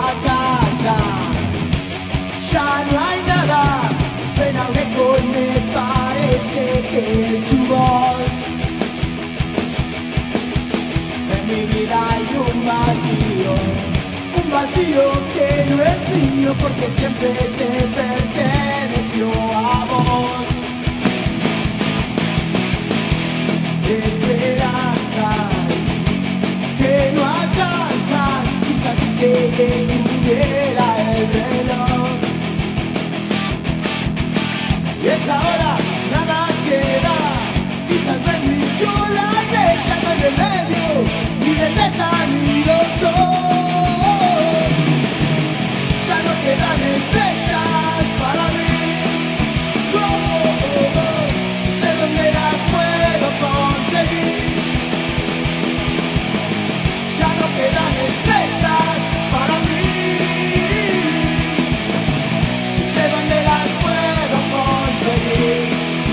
a casa. Ya no hay nada, suena un eco y me parece que es tu voz. En mi vida hay un vacío que no es mío porque siempre te perteneció a vos. Esperanzas que no alcanzan, quizás si se detuviera el reloj. Y es ahora, nada queda, quizás me mintió la iglesia, no hay remedio, ni receta ni doctor. Ya no quedan estrellas para mí, sé dónde las puedo conseguir. Ya no quedan estrellas para mí, sé dónde las puedo conseguir.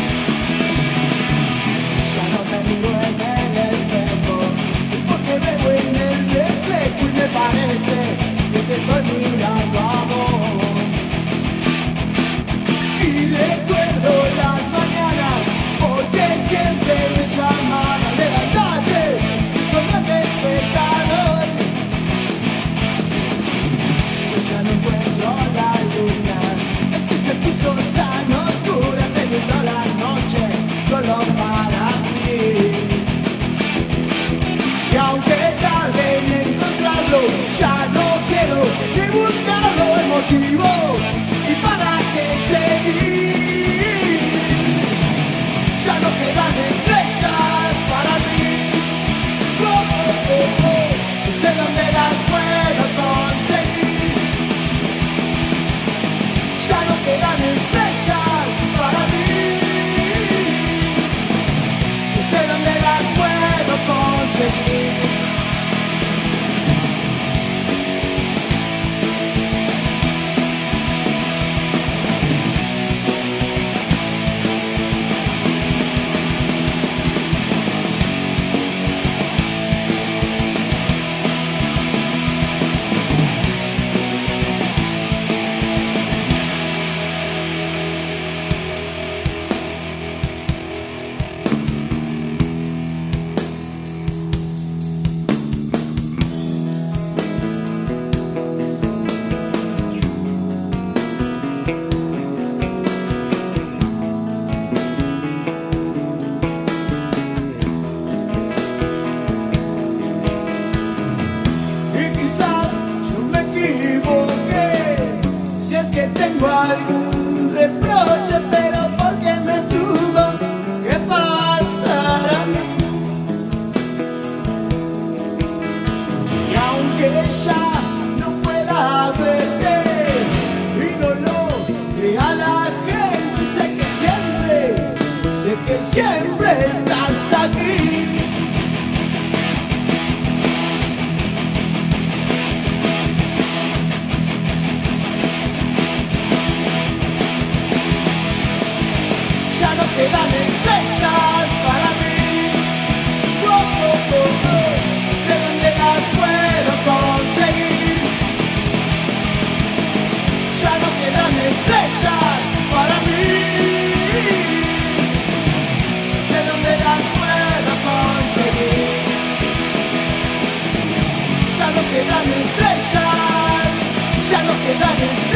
Ya no me miro en el espejo, porque veo en el reflejo y me parece que te estoy mirando a vos. Y recuerdo las mañanas, porque siempre me llamaban, levantate, y sonó el despertador. Yo ya no encuentro la luna, es que se puso tan oscura, se nubló la noche solo para mí. Y aunque tarde en encontrarlo, ya no quiero ni buscarlo, el motivo y para qué seguir. Ya no quedan estrellas para mí, yo sé dónde las puedo conseguir. Ya no quedan estrellas para mí, yo sé dónde las puedo conseguir. Tengo algún reproche, pero porque me tuvo que pasar a mí. Y aunque ya no pueda verte y no lo vea la gente, sé que siempre estás aquí. Ya no quedan estrellas para mí, sé dónde las puedo conseguir. Ya no quedan estrellas para mí, sé dónde las puedo conseguir. Ya no quedan estrellas, ya no quedan estrellas.